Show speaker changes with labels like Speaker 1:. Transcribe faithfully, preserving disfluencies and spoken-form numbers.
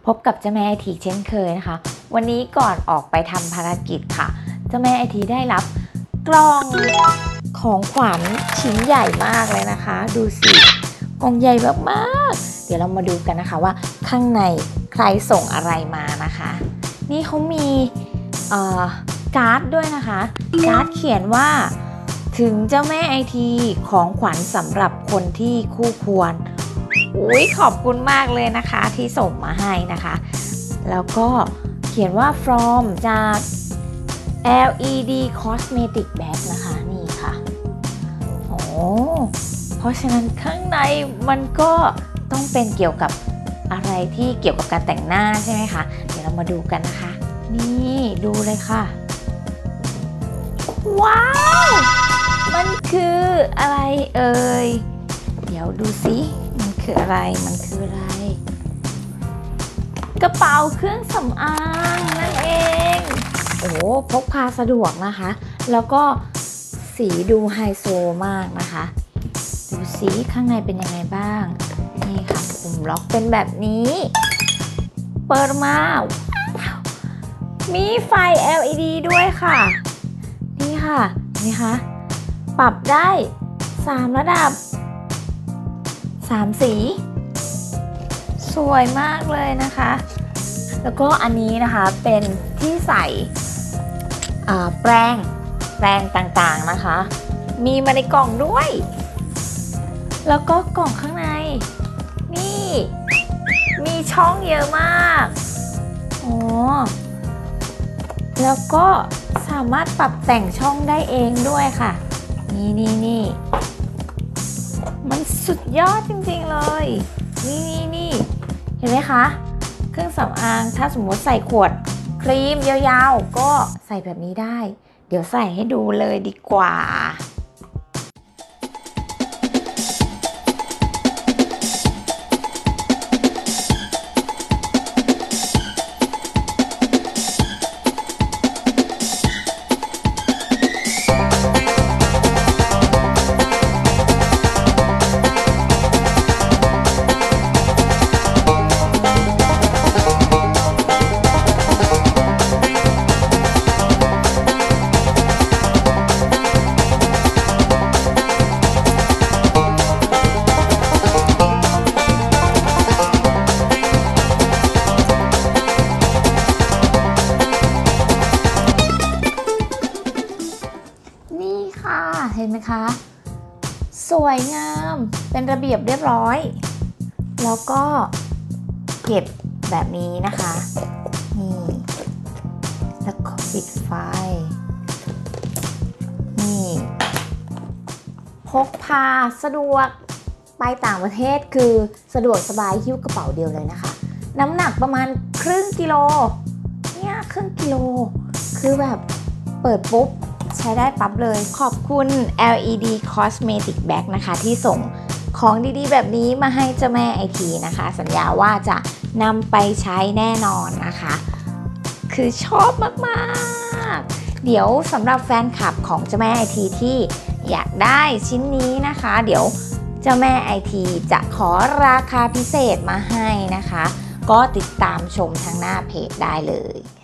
Speaker 1: พบกับเจ้าแม่ไอทีเช่นเคยนะคะวันนี้ก่อนออกไปทำภารกิจค่ะเจ้าแม่ไอทีได้รับกล่องของขวัญชิ้นใหญ่มากเลยนะคะดูสิกล่องใหญ่มากๆเดี๋ยวเรามาดูกันนะคะว่าข้างในใครส่งอะไรมานะคะนี่เขามีเอ่อการ์ดด้วยนะคะการ์ดเขียนว่าถึงเจ้าแม่ไอทีของขวัญสำหรับคนที่คู่ควรอุ้ยขอบคุณมากเลยนะคะที่ส่งมาให้นะคะแล้วก็เขียนว่า from จาก แอล อี ดี Cosmetic Bag นะคะนี่ค่ะโอ้เพราะฉะนั้นข้างในมันก็ต้องเป็นเกี่ยวกับอะไรที่เกี่ยวกับการแต่งหน้าใช่ไหมคะเดี๋ยวเรามาดูกันนะคะนี่ดูเลยค่ะว้าวมันคืออะไรเอ่ยเดี๋ยวดูสิมันคืออะไรมันคืออะไรกระเป๋าเครื่องสำอางนั่นเองโอ้พกพาสะดวกนะคะแล้วก็สีดูไฮโซมากนะคะดูสีข้างในเป็นยังไงบ้างนี่ค่ะปุ่มล็อกเป็นแบบนี้เปิดมามีไฟ แอล อี ดี ด้วยค่ะนี่ค่ะนี่ค่ะปรับได้สามระดับสามสีสวยมากเลยนะคะแล้วก็อันนี้นะคะเป็นที่ใส่แปรงแปรงต่างๆนะคะมีมาในกล่องด้วยแล้วก็กล่องข้างในนี่มีช่องเยอะมากอ๋อแล้วก็สามารถปรับแต่งช่องได้เองด้วยค่ะนี่นี่นี่มันสุดยอดจริงๆเลยนี่นี่นี่เห็นไหมคะเครื่องสำอางถ้าสมมติใส่ขวดครีมยาวๆก็ใส่แบบนี้ได้เดี๋ยวใส่ให้ดูเลยดีกว่าเห็นไหมคะสวยงามเป็นระเบียบเรียบร้อยแล้วก็เก็บแบบนี้นะคะนี่แล้วก็ปิดไฟนี่พกพาสะดวกไปต่างประเทศคือสะดวกสบายหิ้วกระเป๋าเดียวเลยนะคะน้ำหนักประมาณครึ่งกิโลเนี่ยครึ่งกิโลคือแบบเปิดปุ๊บใช้ได้ปั๊บเลยขอบคุณ แอล อี ดี Cosmetic Bag นะคะที่ส่งของดีๆแบบนี้มาให้เจ้าแม่ไอทีนะคะสัญญาว่าจะนำไปใช้แน่นอนนะคะคือชอบมากๆเดี๋ยวสำหรับแฟนคลับของเจ้าแม่ไอทีที่อยากได้ชิ้นนี้นะคะเดี๋ยวเจ้าแม่ไอทีจะขอราคาพิเศษมาให้นะคะก็ติดตามชมทางหน้าเพจได้เลย